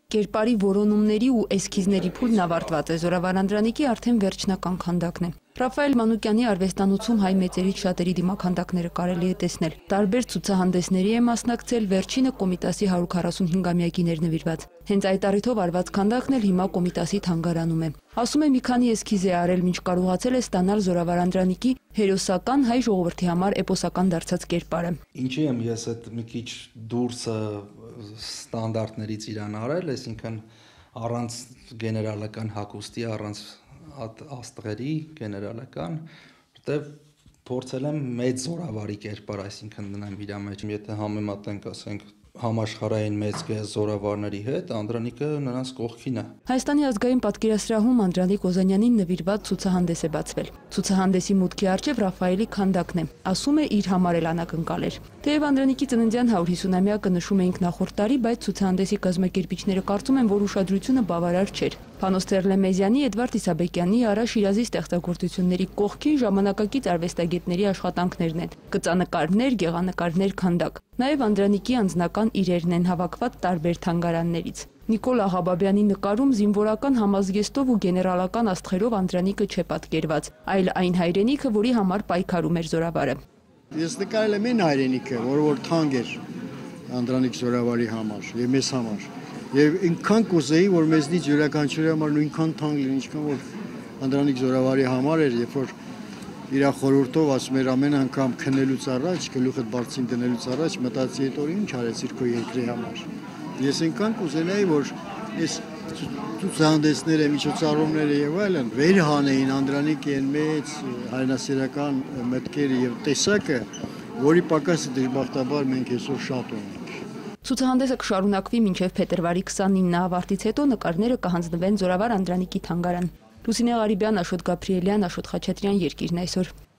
Կերպարի որոնումների ու էսքիզների փուլն ավարտված է, Զորավար Անդրանիկի արդեն վերջնական քանդակն է։ Ռաֆայել Մանուկյանի արվեստանոցում հայ մեծերից շատերի դիմաքանդակները կարելի է տեսնել։ Տարբեր ցուցահանդեսների է մասնակցել, վերջինը Կոմիտասի 145-ամյակին էր նվիրված։ Հենց այդ առիթով արված քանդակն էլ հիմա Կոմիտասի թանգարանում է։ Ասում է մի քանի էսքիզ է արել, մինչ կարողացել է ստանալ Զորավար Անդրանիկի հերոսական հայ ժողովրդի համար էպոսական դարձած կերպարը։ Ինչի եմ ես այդ մի քիչ դուրսը ստանդարտներից իրան արել, այսինքն առանց գեներալական հագուստի, առանց աստղերի գեներալական, որտեվ փորձել եմ մեծ զորավարի կերպար, այսինքն դնեմ իր մեջ, եթե համեմատենք, ասենք, համաշխարհային մեծ զորավարների հետ, Անդրանիկը նրանց կողքին է։ Հայաստանի ազգային պատկերասրահում Անդրանիկ Օզանյանին նվիրված ցուցահանդես է բացվել։ Ցուցահանդեսի մուտքի առջև Ռաֆայելի քանդակն է, ասում է իր համար էլ անակնկալ էր։ Թեև Անդրանիկի ծննդյան 150-ամյակը նշում էինք նախորդ տարի, բայց ցուցահանդեսի կազմակերպիչները կարծում են, որ ուշադրությունը բավարար չէր։ Փանոս Տերլեմեզյանի, Էդվարդ Իսաբեկյանի, Արա Շիրազի ստեղծագործությունների կողքին ժամանակակից արվեստագետների աշխատանքներն են՝ գծանկարներ, գեղանկարներ, քանդակ։ Նաև Անդրանիկի անձնական իրերն են հավաքված տարբեր թանգարաններից։ Նիկոլ Աղաբաբյանի նկարում զինվորական համազգեստով ու գեներալական աստղերով Անդրանիկը չէ պատկերված, այլ այն հայրենիքը, որի համար պայքարում էր Զորավարը։ Ես նկարել եմ այն հայրենիքը, որը թանկ էր Անդրանիկ Զորավարի համար եւ մեզ համար։ Եվ ինքան կուզեի, որ մեզնից յուրաքանչյուրի համար նույնքան թանկ լինի, ինչքան որ Անդրանիկ Զորավարի համար էր, երբ որ իր խորհուրդով ասում էր ամեն անգամ քնելուց առաջ, գլուխդ բարձին դնելուց առաջ մտածի այդ օրը ինչ արեցիր քո երկրի համար։ Ես ինքան կուզենայի, որ այս ցուցահանդեսները, միջոցառումները եւ այլն վերհանեին Անդրանիկի այն մեծ հայրենասիրական մտքերը եւ տեսակը, որի պակասը դժբախտաբար մենք այսօր շատ ունենք։ Ցուցահանդեսը կշարունակվի մինչև փետրվարի 29-ը, ավարտից հետո նկարները կհանձնվեն Զորավար Անդրանիկի թանգարան։ Լուսինե Ղարիբյան, Աշոտ Գաբրիելյան, Աշոտ Խաչատրյան, Երկիրն այսօր։